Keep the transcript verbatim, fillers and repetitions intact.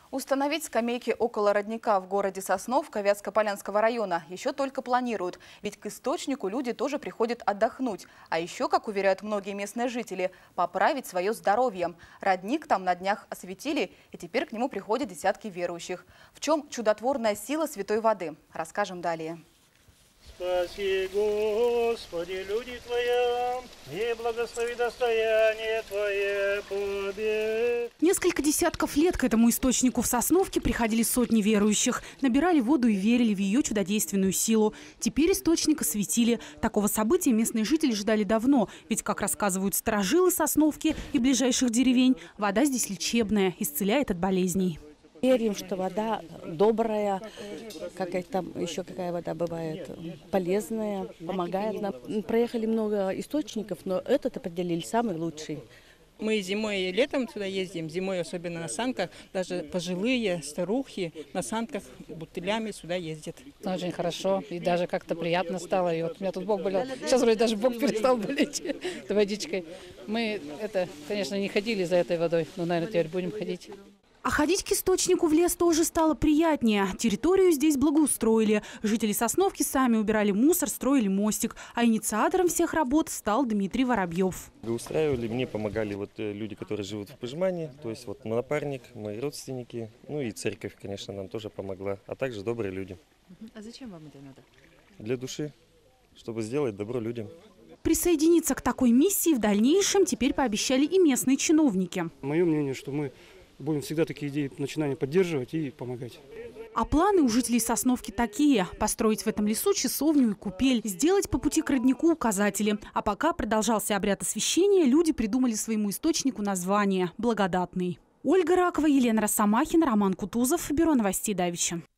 Установить скамейки около родника в городе Сосновка Вятско-Полянского района еще только планируют. Ведь к источнику люди тоже приходят отдохнуть. А еще, как уверяют многие местные жители, поправить свое здоровье. Родник там на днях осветили, и теперь к нему приходят десятки верующих. В чем чудотворная сила святой воды? Расскажем далее. Спаси, Господи, люди Твоя, и благослови достояние Твое побед. Несколько десятков лет к этому источнику в Сосновке приходили сотни верующих. Набирали воду и верили в ее чудодейственную силу. Теперь источник осветили. Такого события местные жители ждали давно. Ведь, как рассказывают старожилы Сосновки и ближайших деревень, вода здесь лечебная, исцеляет от болезней. Верим, что вода добрая, какая там еще какая вода бывает, полезная, помогает нам. Проехали много источников, но этот определили самый лучший. Мы зимой и летом сюда ездим, зимой особенно на санках, даже пожилые старухи на санках бутылями сюда ездят. Очень хорошо, и даже как-то приятно стало. И вот у меня тут бок болел, сейчас вроде даже бок перестал болеть водичкой. Мы, это, конечно, не ходили за этой водой, но, наверное, теперь будем ходить. А ходить к источнику в лес тоже стало приятнее. Территорию здесь благоустроили. Жители Сосновки сами убирали мусор, строили мостик. А инициатором всех работ стал Дмитрий Воробьев. Устраивали, мне помогали вот люди, которые живут в Пыжмане, то есть вот напарник, мои родственники, ну и церковь, конечно, нам тоже помогла, а также добрые люди. А зачем вам это надо? Для души, чтобы сделать добро людям. Присоединиться к такой миссии в дальнейшем теперь пообещали и местные чиновники. Мое мнение, что мы будем всегда такие идеи, начинания поддерживать и помогать. А планы у жителей Сосновки такие: построить в этом лесу часовню и купель, сделать по пути к роднику указатели. А пока продолжался обряд освящения, люди придумали своему источнику название – «Благодатный». Ольга Ракова, Елена Росомахина, Роман Кутузов. Бюро новостей Давича.